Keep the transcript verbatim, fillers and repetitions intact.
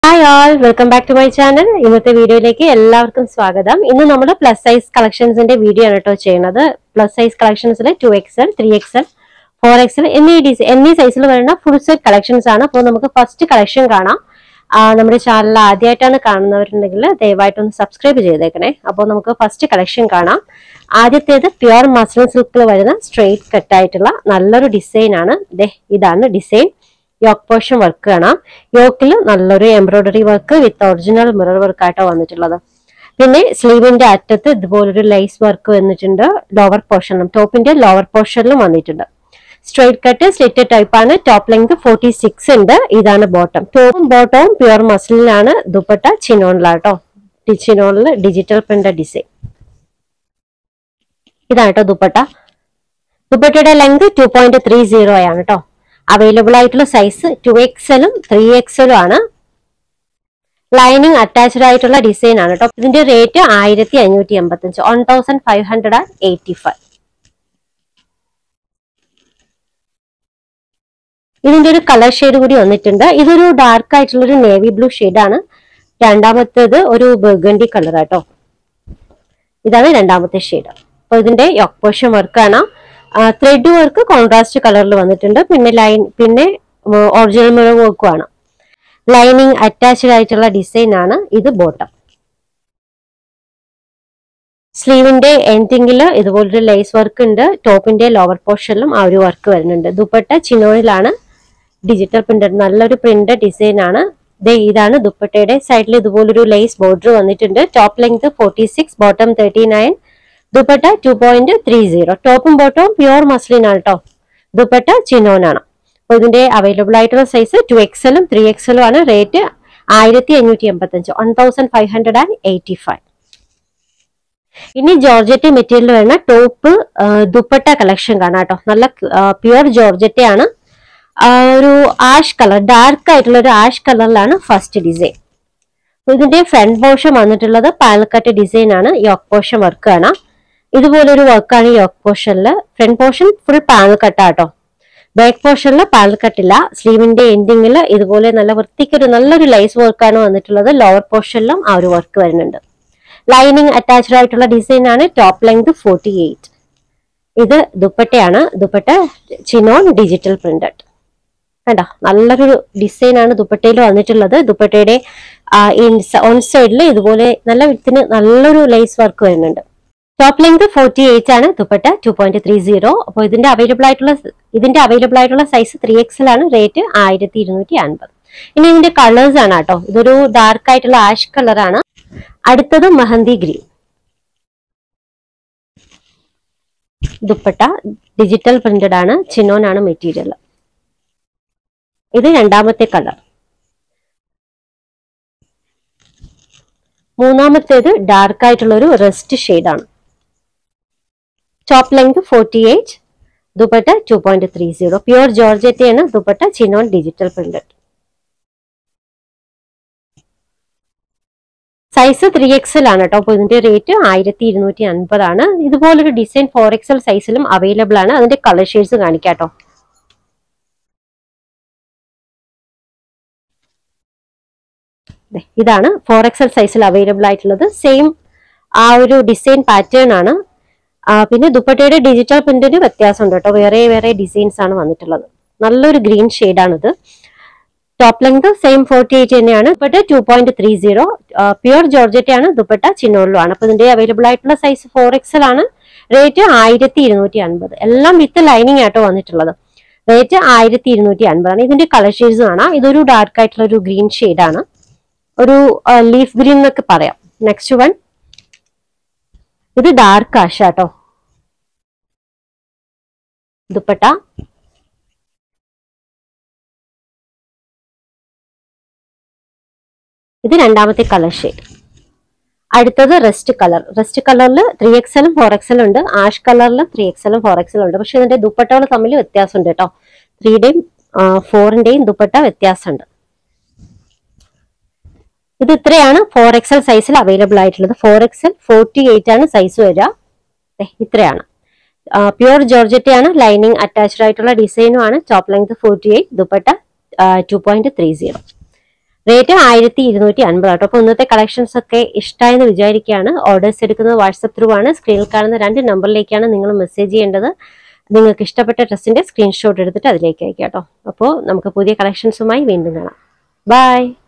Hi all, welcome back to my channel. ഇന്നത്തെ വീഡിയോയിലേക്ക് എല്ലാവർക്കും സ്വാഗതം. ഇന്ന് നമ്മൾ പ്ലസ് സൈസ് കളക്ഷൻസിന്റെ വീഡിയോ ആണ് കേട്ടോ ചെയ്യുന്നത്. പ്ലസ് സൈസ് കളക്ഷൻസിൽ two X L, three X L, four X L എന്നീ ഡിസൈൻ എന്നീ സൈസിൽ വരുന്ന ഫുൾ സെറ്റ് കളക്ഷൻസ് ആണ്. അപ്പോൾ നമുക്ക് ഫസ്റ്റ് കളക്ഷൻ കാണാം. നമ്മുടെ ചാനൽ ആദ്യമായിട്ടാണ് കാണുന്നവരുണ്ടെങ്കിൽ ദയവായിട്ടൊന്ന് സബ്സ്ക്രൈബ് ചെയ്തേക്കണേ. അപ്പോൾ നമുക്ക് ഫസ്റ്റ് കളക്ഷൻ കാണാം. ആദ്യത്തേത് പ്യുവർ മസ്ലിൻ സിൽക്കിൽ വരുന്ന സ്ട്രെയിറ്റ് കട്ട് ആയിട്ടുള്ള നല്ലൊരു ഡിസൈൻ ആണ്. ഇതാണ് ഡിസൈൻ. യോക്ക് പോർഷൻ വർക്ക് കാണാം. യോക്കിൽ നല്ലൊരു embroidery work with original mirror work ആയിട്ടോ വന്നിട്ടുള്ളത്. പിന്നെ സ്ലീവിന്റെ അറ്റത്ത് ഇതുപോലൊരു ലൈസ് വർക്ക് വന്നിട്ടുണ്ട്. ലോവർ പോർഷനിലും ടോപ്പിന്റെ ലോവർ പോർഷനിലും വന്നിട്ടുണ്ട്. സ്ട്രെയിറ്റ് കട്ട് സ്ലിറ്റ് ടൈപ്പ് ആണ്. ടോപ്പ് ലെങ്ത് ഫോർട്ടി സിക്സ് ഉണ്ട്. ഇതാണ് ബോട്ടം. ടോപ്പും ബോട്ടവും പ്യുവർ മസ്ലിനാണ്. ദുപ്പട്ട ചിനോണിലാട്ടോ. ചിനോണിൽ ഡിജിറ്റൽ പ്രിന്റ് ഡിസൈൻ. ഇതാണ് കേട്ടോ ദുപ്പട്ട. ദുപ്പട്ടയുടെ length two point three zero ആണ് കേട്ടോ. അവൈലബിൾ ആയിട്ടുള്ള സൈസ് ടു എക്സലും ത്രീ എക്സലും ആണ്. ലൈനിങ് അറ്റാച്ച്ഡ് ആയിട്ടുള്ള ഡിസൈൻ ആണ് കേട്ടോ. ഇതിന്റെ റേറ്റ് ആയിരത്തി അഞ്ഞൂറ്റി എൺപത്തി അഞ്ച് one thousand five hundred and eighty five. ഇതിന്റെ ഒരു കളർ ഷെയ്ഡ് കൂടി വന്നിട്ടുണ്ട്. ഇതൊരു ഡാർക്ക് ആയിട്ടുള്ള ഒരു നേവി ബ്ലൂ ഷെയ്ഡാണ്. രണ്ടാമത്തേത് ഒരു ബർഗണ്ടി കളർ ആട്ടോ. ഇതാണ് രണ്ടാമത്തെ ഷെയ്ഡ്. അപ്പൊ ഇതിന്റെ യോക്ക് പോർഷൻ വർക്ക് ആണ്. ത്രെഡ് വർക്ക് കോൺട്രാസ്റ്റ് കളറിൽ വന്നിട്ടുണ്ട്. പിന്നെ ലൈൻ പിന്നെ ഒറിജിനൽ മിറർ വർക്കും ആണ്. ലൈനിങ് അറ്റാച്ച്ഡ് ആയിട്ടുള്ള ഡിസൈൻ ആണ്. ഇത് ബോട്ടം. സ്ലീവിന്റെ എൻഡിങ്ങില് ഇതുപോലൊരു ലേസ് വർക്ക് ഉണ്ട്. ടോപ്പിന്റെ ലോവർ പോർഷനിലും ആ ഒരു വർക്ക് വരുന്നുണ്ട്. ദുപ്പട്ട ചിനോണിലാണ്. ഡിജിറ്റൽ പ്രിന്റഡ് നല്ലൊരു പ്രിന്റ് ഡിസൈൻ ആണ്. ഇതാണ് ദുപ്പട്ടയുടെ സൈഡിൽ ഇതുപോലൊരു ലേസ് ബോർഡർ വന്നിട്ടുണ്ട്. Top length forty six, bottom thirty nine. Dupatta two point three zero. ടോപ്പും ബോട്ടവും പ്യുവർ മസ്ലിൻ ആണ് കേട്ടോ. ദുപ്പട്ട ചിനോൺ ആണ്. അപ്പൊ ഇതിന്റെ അവൈലബിൾ ആയിട്ടുള്ള സൈസ് ടു എക്സലും ത്രീ എക്സലും ആണ്. റേറ്റ് ആയിരത്തി അഞ്ഞൂറ്റി എൺപത്തി അഞ്ച് one thousand five hundred and eighty five. ഇനി ജോർജറ്റ് മെറ്റീരിയൽ വരുന്ന ടോപ്പ് ദുപ്പട്ട കളക്ഷൻ കാണാം കേട്ടോ. നല്ല പ്യുവർ ജോർജറ്റ് ആണ്. ഒരു ആഷ് കളർ, ഡാർക്ക് ആയിട്ടുള്ള ഒരു ആഷ് കളറിലാണ് ഫസ്റ്റ് ഡിസൈൻ. ഇതിന്റെ ഫ്രണ്ട് പോർഷൻ വന്നിട്ടുള്ളത് പാലക്കട്ട് ഡിസൈൻ ആണ്. യോക്ക് പോർഷൻ വർക്ക് കാണാം. ഇതുപോലൊരു വർക്കാണ് യോക്ക് പോർഷനില്. ഫ്രണ്ട് പോർഷൻ ഫുൾ പാനൽ കട്ടാട്ടോ. ബാക്ക് പോർഷനിൽ പാനൽ കട്ടില്ല. സ്ലീവിന്റെ എൻഡിങ്ങിൽ ഇതുപോലെ നല്ല വൃത്തിക്കൊരു നല്ലൊരു ലൈസ് വർക്കാണ് വന്നിട്ടുള്ളത്. ലോവർ പോർഷനിലും ആ ഒരു വർക്ക് വരുന്നുണ്ട്. ലൈനിങ് അറ്റാച്ച്ഡ് ആയിട്ടുള്ള ഡിസൈൻ ആണ്. Top length forty eight. ഇത് ദുപ്പട്ടയാണ്. Dupatta chinon digital printed. കണ്ടോ, നല്ലൊരു ഡിസൈൻ ആണ് ദുപ്പട്ടയിൽ വന്നിട്ടുള്ളത്. ദുപ്പട്ടയുടെ ഓൺ സൈഡിൽ ഇതുപോലെ നല്ല വിത്തിന് നല്ലൊരു ലൈസ് വർക്ക് വരുന്നുണ്ട്. ടോപ്പ് ലെങ്ത് ഫോർട്ടി എയ്റ്റ് ആണ്. Dupatta two point three zero. അപ്പോൾ ഇതിന്റെ അവൈലബിൾ ആയിട്ടുള്ള ഇതിന്റെ അവൈലബിൾ ആയിട്ടുള്ള സൈസ് ത്രീ എക്സൽ ആണ്. റേറ്റ് ആയിരത്തി ഇരുന്നൂറ്റി അൻപത്. ഇനി ഇതിന്റെ കളേഴ്സ് ആണ് കേട്ടോ. ഇതൊരു ഡാർക്ക് ആയിട്ടുള്ള ആഷ് കളറാണ്. അടുത്തത് mehndi green. Dupatta digital printed ആണ്. ചിനോൺ ആണ് മെറ്റീരിയൽ. ഇത് രണ്ടാമത്തെ കളർ. മൂന്നാമത്തേത് ഡാർക്ക് ആയിട്ടുള്ള ഒരു റസ്റ്റ് ഷെയ്ഡാണ്. Top length forty eight. Dupatta two point three zero. Pure georgette ആണ്. Dupatta chinon digital printed. Size three XL ആണ് കേട്ടോ. അപ്പൊ ഇതിന്റെ റേറ്റ് ആയിരത്തി ഇരുന്നൂറ്റി അൻപതാണ്. ഇതുപോലൊരു ഡിസൈൻ ഫോർ എക്സൽ സൈസിലും അവൈലബിൾ ആണ്. അതിന്റെ കളർ ഷെയ്ഡ്സ് കാണിക്കാട്ടോ. ഇതാണ് ഫോർ എക്സൽ സൈസിൽ അവൈലബിൾ ആയിട്ടുള്ളത്. സെയിം ആ ഒരു ഡിസൈൻ പാറ്റേൺ ആണ്. പിന്നെ ദുപ്പട്ടയുടെ ഡിജിറ്റൽ പ്രിന്റിന് വ്യത്യാസമുണ്ട് കേട്ടോ. വേറെ വേറെ ഡിസൈൻസ് ആണ് വന്നിട്ടുള്ളത്. നല്ലൊരു ഗ്രീൻ ഷെയ്ഡാണിത്. Top length same forty eight തന്നെയാണ്. Dupatta two point three zero. Pure georgette ആണ്. ദുപ്പട്ട ചിനോളിലാണ്. അപ്പൊ ഇതിന്റെ അവൈലബിൾ ആയിട്ടുള്ള സൈസ് ഫോർ എക്സൽ ആണ്. റേറ്റ് ആയിരത്തി ഇരുന്നൂറ്റി അൻപത്. എല്ലാം വിത്ത് ലൈനിങ് ആട്ടോ വന്നിട്ടുള്ളത്. റേറ്റ് ആയിരത്തി ഇരുന്നൂറ്റി അൻപതാണ്. ഇതിന്റെ കളർ ഷെയ്ഡ്സ് കാണാം. ഇതൊരു ഡാർക്ക് ആയിട്ടുള്ള ഒരു ഗ്രീൻ ഷെയ്ഡാണ്. ഒരു ലീഫ് ഗ്രീൻ എന്നൊക്കെ പറയാം. നെക്സ്റ്റ് വൺ, ഇത് ഡാർക്ക് ആഷ് ആട്ടോ. ദുപ്പട്ട ഇത് രണ്ടാമത്തെ കളർ ഷെയ്ഡ്. അടുത്തത് റെസ്റ്റ് കളർ. റെസ്റ്റ് കളറിൽ ത്രീ എക്സലും ഫോർ എക്സലും ഉണ്ട്. ആഷ് കളറിൽ ത്രീ എക്സലും ഫോർ എക്സലും ഉണ്ട്. പക്ഷെ ഇതിന്റെ ദുപ്പട്ടകൾ തമ്മിൽ വ്യത്യാസമുണ്ട് കേട്ടോ. ത്രീയുടെയും ഫോറിന്റെയും ദുപ്പട്ട വ്യത്യാസമുണ്ട്. ഇത് ഇത്രയാണ് ഫോർ എക്സൽ സൈസിൽ അവൈലബിൾ ആയിട്ടുള്ളത്. ഫോർ എക്സൽ ഫോർട്ടി എയ്റ്റ് ആണ് സൈസ് വരിക. ഇത്രയാണ്. പ്യുവർ ജോർജറ്റ് ആണ്. ലൈനിങ് അറ്റാച്ച്ഡ് ആയിട്ടുള്ള ഡിസൈനും ആണ്. Top length forty eight. Dupatta two point three zero. Rate ആയിരത്തി ഇരുന്നൂറ്റി അൻപത് കേട്ടോ. അപ്പോൾ ഇന്നത്തെ കളക്ഷൻസ് ഒക്കെ ഇഷ്ടമായെന്ന് വിചാരിക്കുകയാണ്. ഓർഡേഴ്സ് എടുക്കുന്നത് വാട്സപ്പ് ത്രൂ ആണ്. സ്ക്രീനിൽ കാണുന്ന രണ്ട് നമ്പറിലേക്കാണ് നിങ്ങൾ മെസ്സേജ് ചെയ്യേണ്ടത്. നിങ്ങൾക്ക് ഇഷ്ടപ്പെട്ട ഡ്രസ്സിന്റെ സ്ക്രീൻഷോട്ട് എടുത്തിട്ട് അതിലേക്ക് അയക്കാം കേട്ടോ. അപ്പോൾ നമുക്ക് പുതിയ കളക്ഷൻസുമായി വീണ്ടും കാണാം. ബൈ.